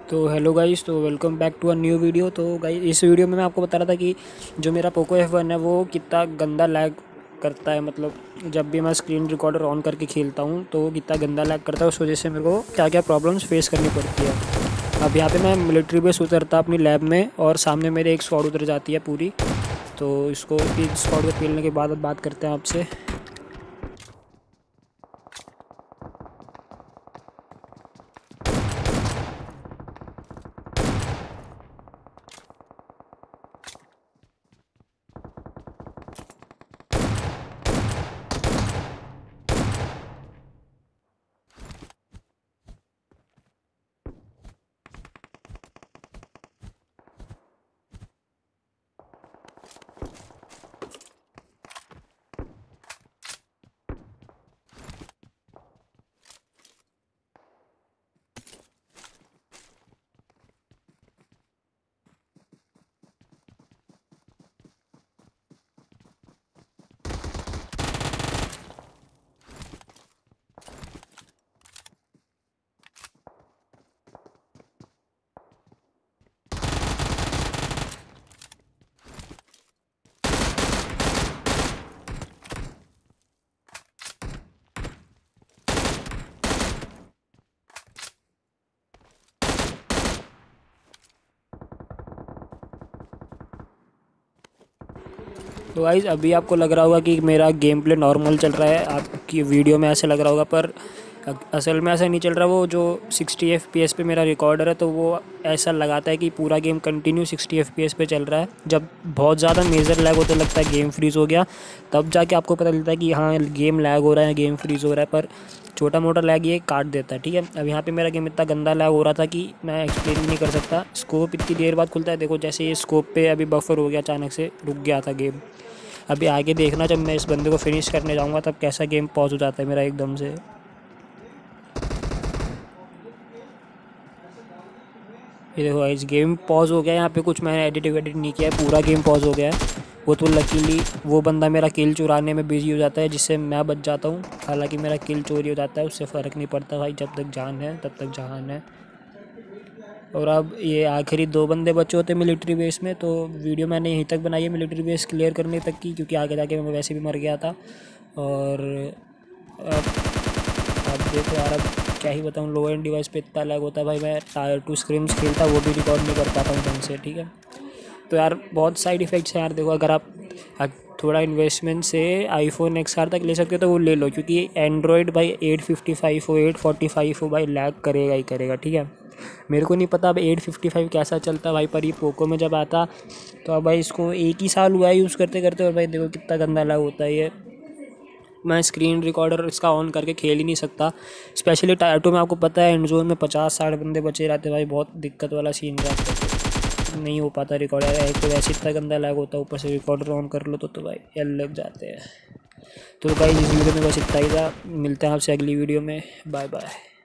तो hello guys, तो welcome back to a new video. तो गाइस इस वीडियो में मैं आपको बता रहा था कि जो मेरा पोको F1 है वो कितना गंदा लैग करता है। मतलब जब भी मैं स्क्रीन रिकॉर्डर ऑन करके खेलता हूँ तो वो कितना गंदा लैग करता है, उस वजह से मेरे को क्या क्या प्रॉब्लम्स फेस करनी पड़ती है। अब यहाँ पे मैं मिलिट्री बेस उतरता अपनी लैब में और सामने मेरे एक स्क्वाड उतर जाती है पूरी। तो इसको इस स्क्वाड को खेलने के बाद अब बात करते हैं आपसे। तो गाइस अभी आपको लग रहा होगा कि मेरा गेम प्ले नॉर्मल चल रहा है, आपकी वीडियो में ऐसे लग रहा होगा, पर असल में ऐसा नहीं चल रहा। वो जो 60 FPS पे मेरा रिकॉर्डर है तो वो ऐसा लगाता है कि पूरा गेम कंटिन्यू 60 FPS पे चल रहा है। जब बहुत ज़्यादा मेजर लैग होता लगता है गेम फ्रीज़ हो गया, तब जाके आपको पता चलता है कि हाँ गेम लैग हो रहा है, गेम फ्रीज़ हो रहा है। पर छोटा मोटा लैग ये काट देता है, ठीक है। अब यहाँ पे मेरा गेम इतना गंदा लैग हो रहा था कि मैं एक्सप्लेन भी नहीं कर सकता। स्कोप इतनी देर बाद खुलता है, देखो जैसे ये स्कोप पे अभी बफर हो गया, अचानक से रुक गया था गेम। अभी आगे देखना, जब मैं इस बंदे को फिनिश करने जाऊंगा तब कैसा गेम पॉज हो जाता है मेरा एकदम से। ये देखो इस गेम पॉज हो गया, यहाँ पे कुछ मैंने एडिट वेडिट नहीं किया है, पूरा गेम पॉज हो गया है। वो तो लकीली वो बंदा मेरा किल चुराने में बिजी हो जाता है, जिससे मैं बच जाता हूँ। हालांकि मेरा किल चोरी हो जाता है, उससे फ़र्क नहीं पड़ता भाई, जब तक जान है तब तक जहान है। और अब ये आखिरी दो बंदे बचे होते मिलिट्री बेस में, तो वीडियो मैंने यहीं तक बनाई है मिलिट्री बेस क्लियर करने तक की, क्योंकि आगे जाके मैं वैसे भी मर गया था। और अब देखो यार, अब क्या ही बताऊँ, लो एंड डिवाइस पे इतना लैग होता है भाई। मैं टायर 2 स्क्रीम्स खेलता वो भी रिकॉर्ड नहीं कर पाता हूँ ढंग से, ठीक है। तो यार बहुत साइड इफ़ेक्ट्स हैं यार। देखो अगर आप थोड़ा इन्वेस्टमेंट से iPhone XR तक ले सकते हो तो वो ले लो, क्योंकि एंड्रॉयड भाई 855 हो 845 हो भाई लैग करेगा ही करेगा, ठीक है। मेरे को नहीं पता अब 855 कैसा चलता भाई, पर ये पोको में जब आता तो अब भाई इसको 1 ही साल हुआ है यूज़ करते करते, और भाई देखो कितना गंदा लैग होता है ये। मैं स्क्रीन रिकॉर्डर इसका ऑन करके खेल ही नहीं सकता। स्पेशली टायर 2 में आपको पता है एंड जोन में 50-60 बंदे बचे रहते भाई, बहुत दिक्कत वाला सीन रहता है। तो नहीं हो पाता रिकॉर्डर, एक तो वैसे इतना गंदा लैग होता है, ऊपर से रिकॉर्डर ऑन कर लो तो भाई एल लग जाते हैं। तो भाई इस वीडियो में बस इतना ही था, मिलते हैं आपसे अगली वीडियो में, बाय बाय।